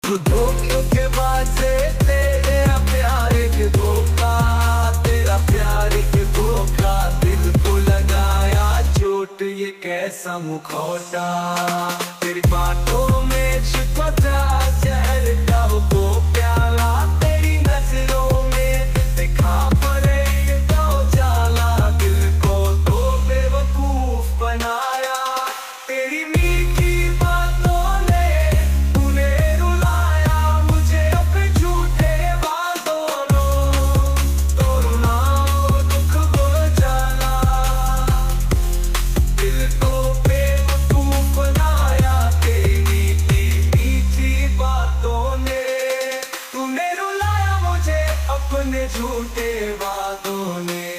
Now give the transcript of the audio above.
धोखे के बाद से तेरा प्यार के धोखा, तेरा प्यार के धोखा, दिल को लगाया चोट ये कैसा मुखौटा। तेरी बातों में छिपा था जहर का वो प्याला, तेरी नजरों में दिखा पड़े ये तो जाला, दिल को तो बेवकूफ बनाया। तेरी मीठी बातों ने तूने रुलाया मुझे अपने झूठे वादों, तो रुना दुख हो जाला, दिल को बेवकूफ बनाया। तेरी मीठी बातों ने तूने रुलाया मुझे अपने झूठे वादों ने।